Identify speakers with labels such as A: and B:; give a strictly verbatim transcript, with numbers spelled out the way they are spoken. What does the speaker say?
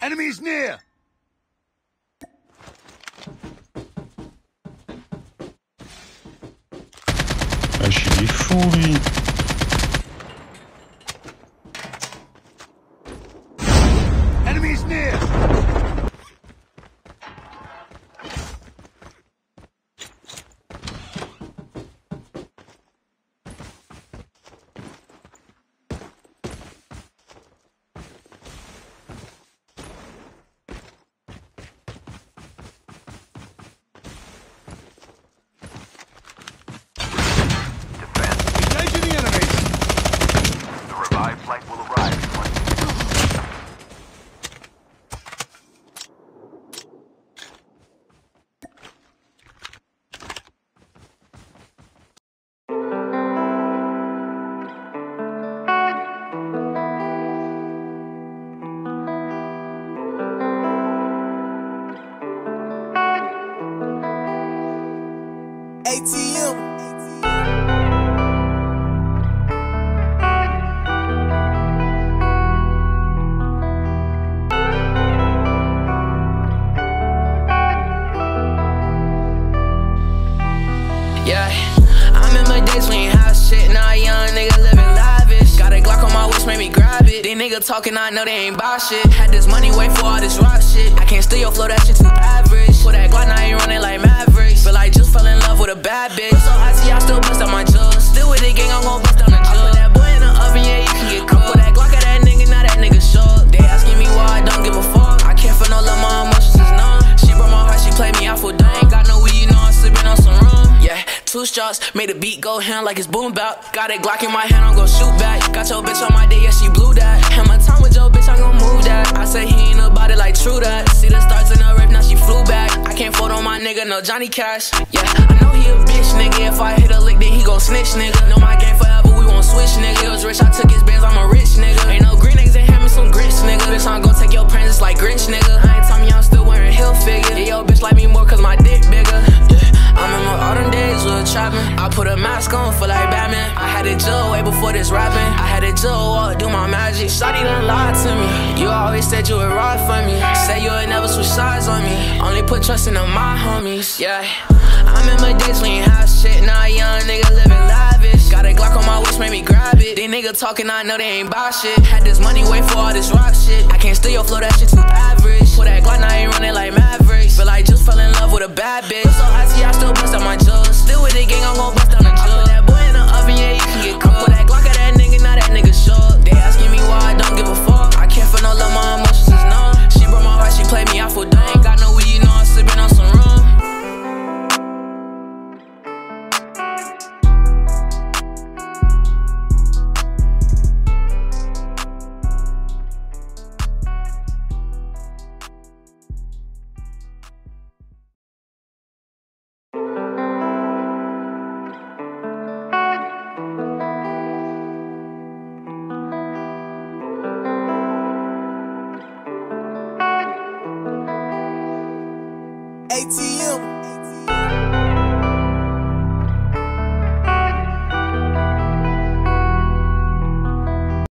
A: Enemies near!
B: Wesh, il est fou, lui.
A: Enemies near!
C: A T M.
D: Yeah, I remember days we ain't have shit. Now a young nigga living lavish. Got a Glock on my waist, made me grab it. These niggas talking, I know they ain't buy shit. Had this money, wait for all this rock shit. I can't steal your flow, that shit too average. Put that Glock, now ain't running like Mavericks. Feel like just fell in love with a bad bitch. So I see I still bust out my jugs. Still with the gang, I'm gon' bust down the jug. I put that boy in the oven, yeah, you can get cooked. Put that Glock at that nigga, now that nigga shook. They asking me why I don't give a fuck. I can't feel no love, my emotions is numb. She broke my heart, she played me out for dumb. Ain't got no weed, you know I'm sipping on some rum. Yeah, two shots, made the beat go hand like it's boom bap. Got a Glock in my hand, I'm gon' shoot back. Got your bitch on my day, yeah, she blew that. And my time with your bitch, I'm gon' move that. I say he ain't about it like true that. See the stars in the rape, now she flew back. I can't fold on my nigga, no Johnny Cash. Yeah, I know he a bitch, nigga. If I hit a lick, then he gon' snitch, nigga. Know my game forever, we won't switch, nigga. He was rich, I took his bands, I'm a rich nigga. Ain't no green eggs in him, and some grits, nigga. Bitch, I'm gon' take your pants, it's like Grinch, nigga. I ain't telling you I'm still wearing heel figure. Yeah, yo, bitch like me more cause my dick bigger. Yeah, I remember all them days we were trapping. I put a mask on, feel like Batman. I had it Joe way before this rapping. I had it Joe walk, do my magic. Shawty done lied to me. You always said you would ride for me. Say you would never switch sides on me. Only put trust into my homies. Yeah, I remember days we ain't have shit. Now a young nigga living lavish. Got a Glock on my waist, made me grab it. These niggas talking, I know they ain't buy shit. Had this money, wait for all this rock shit. I can't steal your flow, that shit too average. Put that Glock, now ain't running like Mavericks. Feel like just fell in love with a bad bitch.